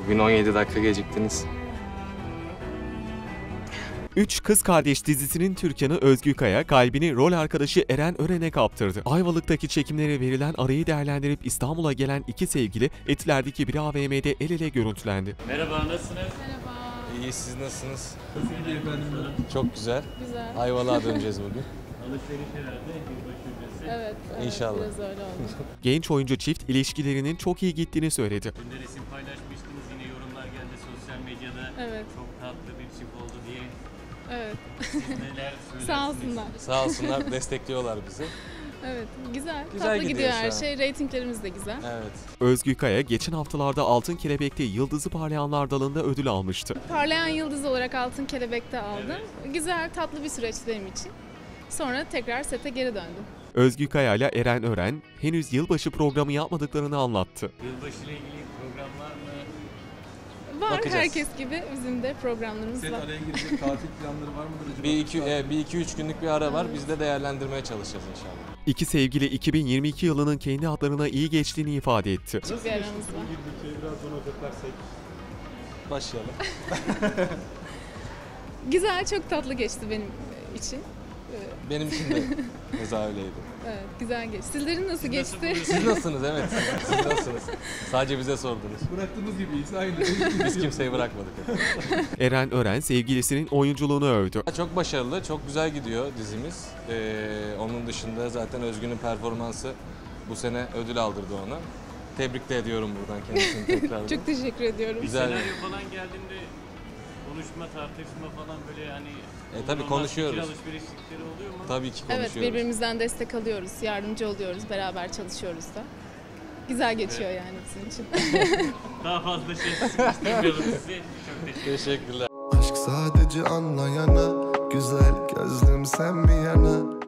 Bugün 17 dakika geciktiniz. Üç Kız Kardeş dizisinin Türkan'ı Özgü Kaya, kalbini rol arkadaşı Eren Ören'e kaptırdı. Ayvalık'taki çekimlere verilen arayı değerlendirip İstanbul'a gelen iki sevgili Etiler'deki bir AVM'de el ele görüntülendi. Merhaba, nasılsınız? Merhaba. İyi, siz nasılsınız? Efendim. Çok güzel. Güzel. Ayvalık'a döneceğiz bugün. Alışveriş herhalde yılbaşı öncesi. Evet. İnşallah. Biraz öyle oldu. Genç oyuncu çift ilişkilerinin çok iyi gittiğini söyledi. Dün de resim paylaşmıştınız, yine yorumlar geldi sosyal medyada. Evet. Çok tatlı bir çift oldu diye. Evet. Siz neler söylersiniz? Sağ olsunlar. Sağ olsunlar, destekliyorlar bizi. Evet. Güzel. Güzel Tatlı gidiyor gidiyor şu her an. şey. Reytinglerimiz de güzel. Evet. Özgü Kaya, geçen haftalarda Altın Kelebek'te Yıldızı Parlayanlar dalında ödül almıştı. Parlayan yıldız olarak Altın Kelebek'te aldım. Güzel, tatlı bir süreçti benim için. Sonra tekrar sete geri döndüm. Özgü Kaya ile Eren Ören henüz yılbaşı programı yapmadıklarını anlattı. Yılbaşı ile ilgili programlar mı? Var, Bakacağız. herkes gibi bizim de programlarımız Set var. araya girecek tatil planları var mıdır acaba? Bir iki üç günlük bir ara var. Biz de değerlendirmeye çalışacağız inşallah. İki sevgili 2022 yılının kendi adlarına iyi geçtiğini ifade etti. Küçük bir aramız var. Biraz sonra özetlersek. Başlayalım. Güzel, çok tatlı geçti benim için. Benim için de keza öyleydi. Evet, güzel geçti. Sizlerin nasıl geçti? Siz nasılsınız? Evet. Siz nasılsınız? Sadece bize sordunuz. Bıraktığımız gibiyiz aynı. Biz kimseyi bırakmadık. Eren Ören sevgilisinin oyunculuğunu övdü. Çok başarılı, çok güzel gidiyor dizimiz. Onun dışında zaten Özgün'ün performansı bu sene ödül aldırdı ona. Tebrik de ediyorum buradan kendisini tekrar. Çok teşekkür ediyorum. Bir Güzel. senaryo falan geldiğinde konuşma, tartışma falan böyle hani... Tabii olmaz, konuşuyoruz. fikir alışverişlikleri oluyor mu? Tabii ki Evet, konuşuyoruz. birbirimizden destek alıyoruz, yardımcı oluyoruz, beraber çalışıyoruz da. Güzel geçiyor yani bizim için. Daha fazla şey istemiyorum sizi. Çok teşekkür ederim. Teşekkürler. Aşk sadece anlayana, güzel gözlüm sen bir yana.